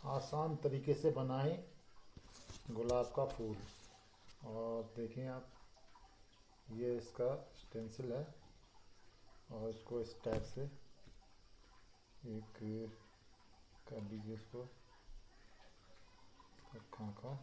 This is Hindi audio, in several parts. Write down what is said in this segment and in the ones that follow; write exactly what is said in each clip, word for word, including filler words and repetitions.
आसान तरीके से बनाएं गुलाब का फूल। और देखें आप, ये इसका स्टेंसिल है और इसको इस टाइप से एक कर लीजिए इसको खाका।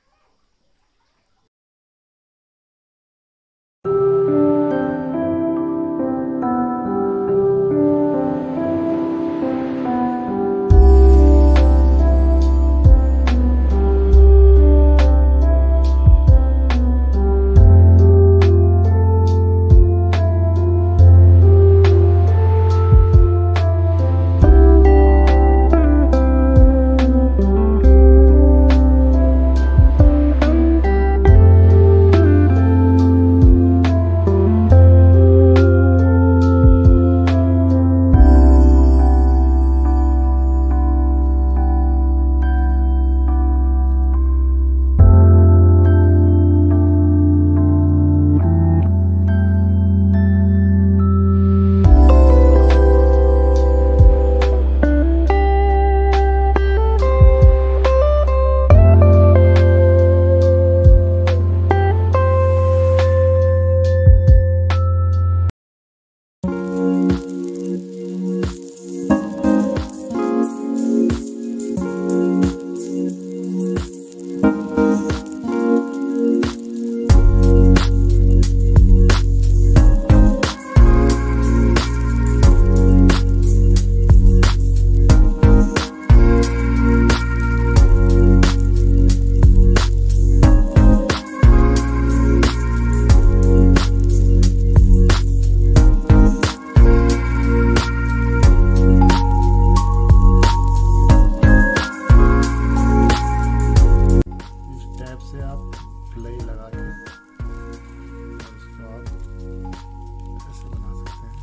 से आप फ्लाई लगा के इसको आप ऐसे बना सकते हैं।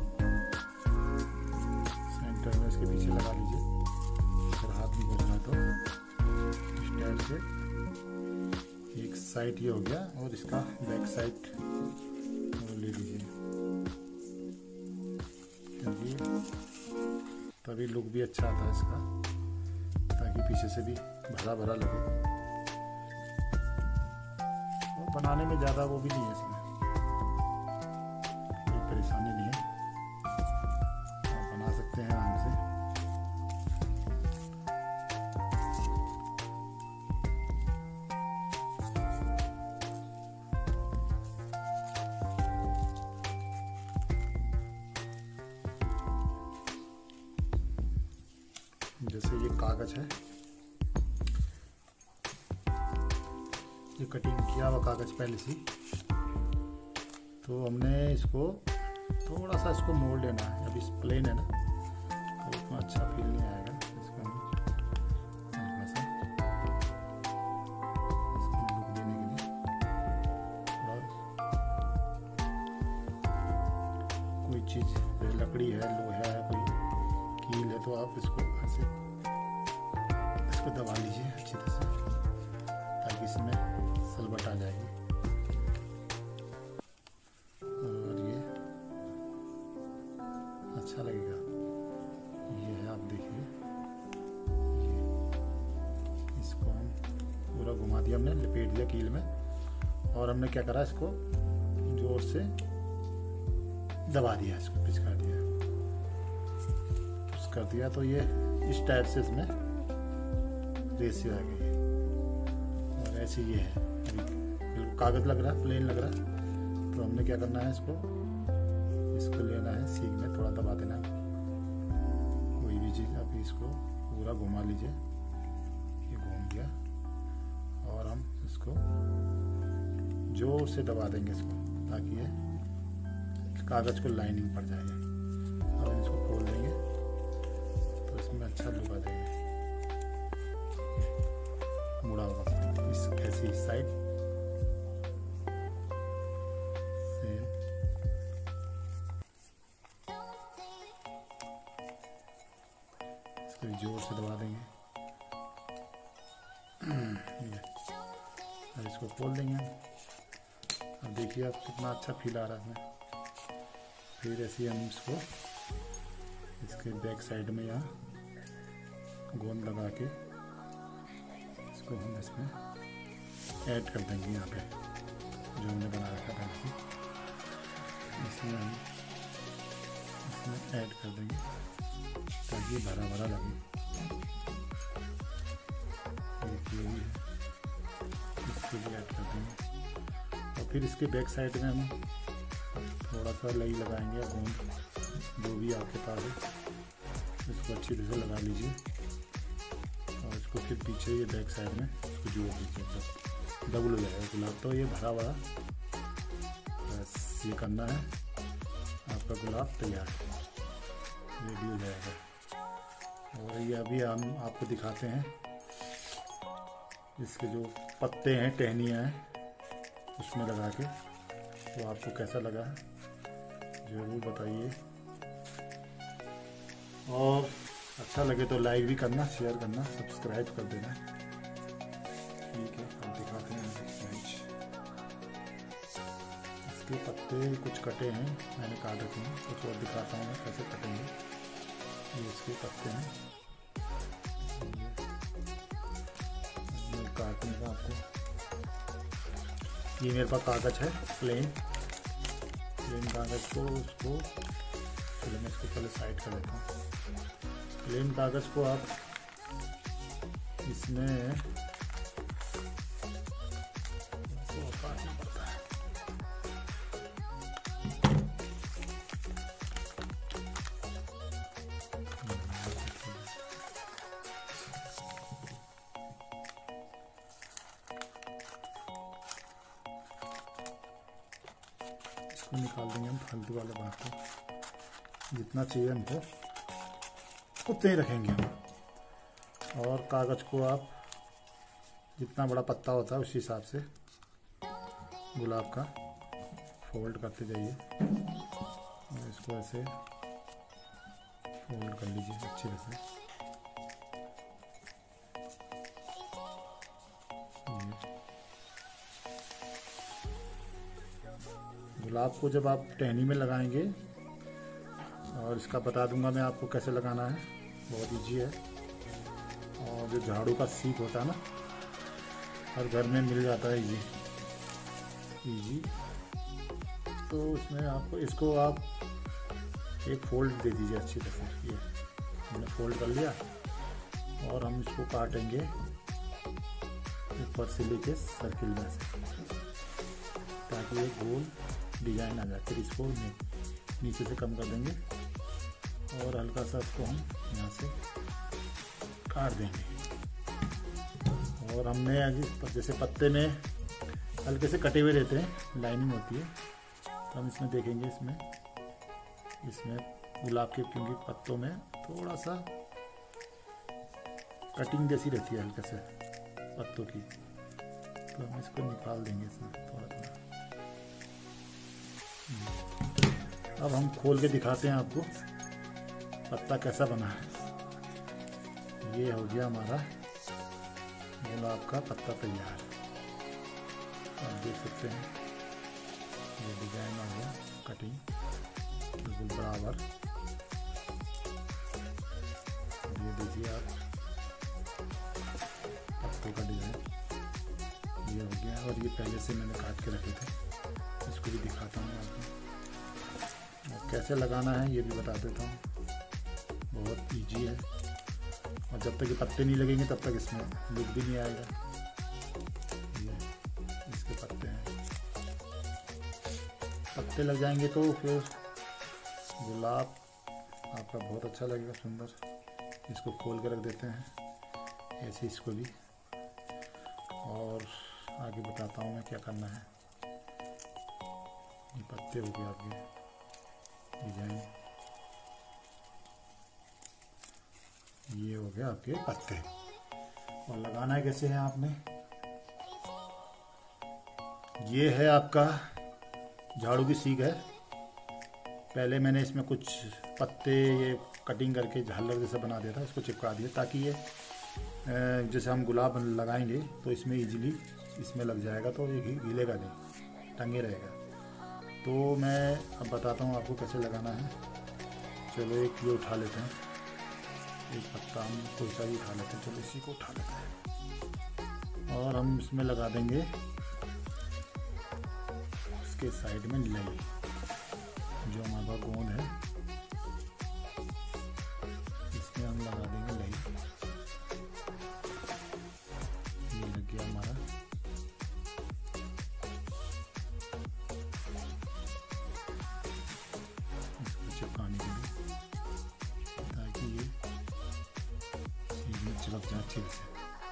सेंटर में इसके पीछे लगा लीजिए, अगर हाथ नहीं बजना तो इस टाइप से एक साइड ये हो गया और इसका बैक साइड ले लीजिए, तभी तभी लुक भी अच्छा आता है इसका, ताकि पीछे से भी भरा भरा लगे। बनाने में ज़्यादा वो भी नहीं है, इसमें कोई परेशानी नहीं है, आप बना सकते हैं आराम से। जैसे ये कागज है, ये कटिंग किया हुआ कागज पहले से, तो हमने इसको थोड़ा सा इसको मोड़ लेना है। अभी प्लेन है ना, तो उतना अच्छा फील नहीं आएगा। इसको हम हल्का सा इसको लुक देने के लिए थोड़ा कोई चीज़, लकड़ी है, लोहा है, कोई कील है, तो आप इसको ऐसे इसको दबा लीजिए अच्छी तरह से, ताकि इसमें सलबट आ जाएगी। और ये अच्छा लगेगा। ये है, आप देखिए, ये इसको हम पूरा घुमा दिया, हमने लपेट दिया कील में, और हमने क्या करा, इसको जोर से दबा दिया, इसको पिचका दिया, पुश कर दिया, तो ये इस टाइप से इसमें रेसी आ गई। और ऐसे ये है, बिल्कुल कागज लग रहा है, प्लेन लग रहा है, तो हमने क्या करना है, इसको इसको लेना है, सीख में थोड़ा दबा देना है, कोई भी चीज़ आप इसको पूरा घुमा लीजिए। ये घूम गया, और हम इसको जोर से दबा देंगे इसको, ताकि ये कागज को लाइनिंग पड़ जाएगी। अब इसको खोल देंगे तो इसमें अच्छा लुक आ जाएगा, मुड़ा हुआ इस ऐसी साइड सेम। इसको जोर से दबा देंगे, अब इसको खोल देंगे। अब देखिए आप कितना अच्छा फील आ रहा है इसमें। फिर ऐसे हम इसको इसके बैक साइड में यहाँ गोंद लगा के इसको हम इसमें ऐड कर देंगे। यहाँ पे जो हमने बना रखा था इसी इसमें हम इसमें ऐड कर देंगे ताकि भरा भरा लगे। ये भी है, इसको भी ऐड कर देंगे और फिर इसके बैक साइड में हम थोड़ा सा लई लगाएंगे या गोंद जो भी आपके पास है इसको अच्छी तरह से लगा लीजिए और इसको फिर पीछे ये बैक साइड में इसको जोड़ दीजिए, मतलब डबल हो जाएगा गुलाब। तो ये भरा भरा बस ये करना है, आपका गुलाब तैयार रेडी हो जाएगा। और ये अभी हम आपको दिखाते हैं इसके जो पत्ते हैं, टहनियाँ हैं, उसमें लगा के, तो आपको कैसा लगा ज़रूर बताइए और अच्छा लगे तो लाइक भी करना, शेयर करना, सब्सक्राइब कर देना। ठीक है, हम दिखाते हैं इसके पत्ते कुछ कटे हैं, मैंने काट रखे हैं, कुछ और दिखाता हूँ मैं कैसे कटेंगे। ये इसके पत्ते हैं, ये काटने का आपको, ये मेरे पास कागज़ है प्लेन प्लेन कागज़ को उसको चलो मैं इसको पहले साइड कर लेता हूँ। प्लेन कागज़ को आप इसमें काटना पड़ता है। इसको निकाल देंगे हम फालतू वाले बात को, जितना चाहिए हमको उतने ही रखेंगे हम। और कागज़ को आप जितना बड़ा पत्ता होता है उस हिसाब से गुलाब का फोल्ड करते जाइए और इसको ऐसे फोल्ड कर लीजिए अच्छी तरह से। गुलाब को जब आप टहनी में लगाएंगे, और इसका बता दूंगा मैं आपको कैसे लगाना है, बहुत इजी है। और जो झाड़ू का सीख होता है ना, हर घर में मिल जाता है ये इजी। तो उसमें आपको इसको आप एक फोल्ड दे दीजिए अच्छी तरह से। ये हमने फोल्ड कर लिया और हम इसको काटेंगे ऊपर से लेके सर्किल में से, ताकि ये गोल डिजाइन आ जाए। फिर इसको नीचे से कम कर देंगे और हल्का सा इसको हम यहाँ से काट देंगे। और हमने जैसे पत्ते में हल्के से कटे हुए रहते हैं, लाइनिंग होती है, तो हम इसमें देखेंगे इसमें इसमें गुलाब के क्योंकि पत्तों में थोड़ा सा कटिंग जैसी रहती है हल्के से पत्तों की, तो हम इसको निकाल देंगे इसमें थोड़ा थोड़ा। अब हम खोल के दिखाते हैं आपको पत्ता कैसा बना है। ये हो गया हमारा गुलाब का पत्ता तैयार, आप देख सकते हैं। ये डिजाइन आ गया, कटिंग बिल्कुल बराबर। ये देखिए आप पत्तों का डिजाइन ये हो गया। और ये पहले से मैंने काट के रखे थे, इसको भी दिखाता हूँ आपको। और कैसे लगाना है ये भी बता देता हूँ, बहुत इजी है। और जब तक ये पत्ते नहीं लगेंगे तब तक इसमें लुक भी नहीं आएगा। ये इसके पत्ते हैं, पत्ते लग जाएंगे तो फिर गुलाब आपका बहुत अच्छा लगेगा, सुंदर। इसको खोल के रख देते हैं ऐसे इसको भी, और आगे बताता हूँ मैं क्या करना है। ये पत्ते हो गए आपके डिजाइन, ये हो गया आपके पत्ते। और लगाना है कैसे है आपने, ये है आपका झाड़ू की सीख है। पहले मैंने इसमें कुछ पत्ते ये कटिंग करके झालर जैसा बना दिया था, इसको चिपका दिया ताकि ये जैसे हम गुलाब लगाएंगे तो इसमें इजीली इसमें लग जाएगा, तो ये गिलेगा नहीं, टंगे रहेगा। तो मैं अब बताता हूँ आपको कैसे लगाना है। चलो एक ये उठा लेते हैं, एक पत्ता हम कोई सा भी उठा लेते हैं, चलो इसी को उठा लेते हैं और हम इसमें लगा देंगे इसके साइड में लई, जो हमारा गोंद है इसमें हम लगा देंगे लई। ये लग गया हमारा। इसको चिपकाने के लिए ताकि ये चीज चिपक जाए अच्छे से।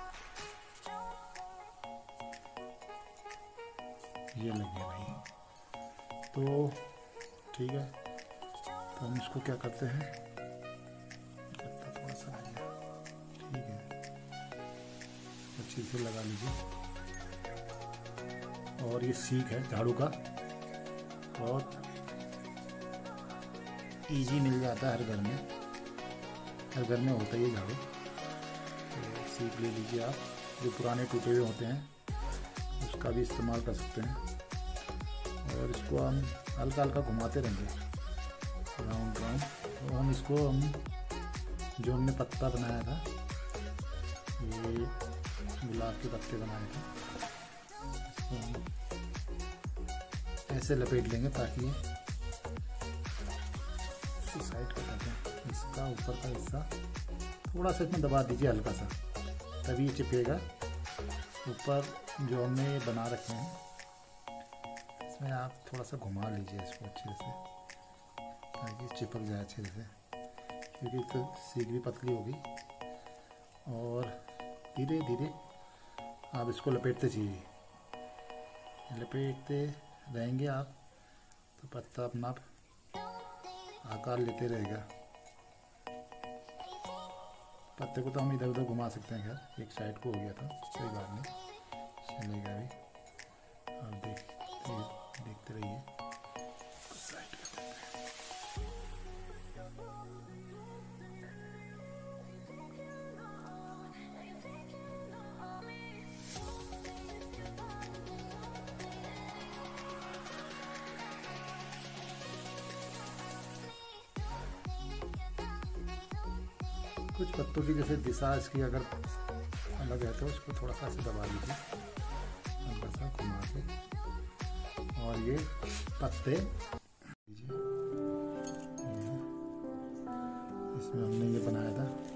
ये लग गया भाई, तो ठीक है। तो हम इसको क्या करते हैं, थोड़ा सा आएगा, ठीक है, अच्छी से लगा लीजिए। और ये सीख है झाड़ू का, और इजी मिल जाता है हर घर में, हर घर में होता है ये झाड़ू। तो सीख ले लीजिए आप, जो पुराने टूटे हुए होते हैं उसका भी इस्तेमाल कर सकते हैं। और इसको हम हल्का हल्का घुमाते रहेंगे राउंड राउंड। तो हम इसको हम जो हमने पत्ता बनाया था, ये गुलाब के पत्ते बनाए थे, इसको हम ऐसे लपेट लेंगे ताकि ये इसकी साइड कर दें। इसका ऊपर का हिस्सा थोड़ा सा इसमें दबा दीजिए हल्का सा, तभी ये चिपकेगा। ऊपर जो हमने बना रखे हैं इसमें आप थोड़ा सा घुमा लीजिए इसको अच्छे से, ताकि चिपक जाए अच्छे से, क्योंकि तो सीख भी पतली होगी। और धीरे धीरे आप इसको लपेटते जाइए, लपेटते रहेंगे आप तो पत्ता अपना आकार लेते रहेगा। पत्ते को तो हम इधर उधर घुमा सकते हैं, खैर एक साइड को हो गया था, कोई बात नहीं, चलेगा भी। आप देखते देखते रहिए। साइड कर देते हैं। कुछ पत्तों की जैसे दिशा इसकी अगर अलग है तो इसको थोड़ा सा ऐसे दबा लीजिए, हल्का सा घुमा के। और ये पत्ते लीजिए, इसमें हमने ये बनाया था